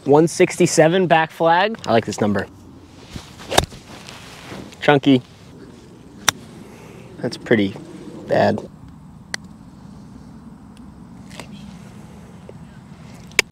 167 back flag. I like this number. Chunky. That's pretty bad.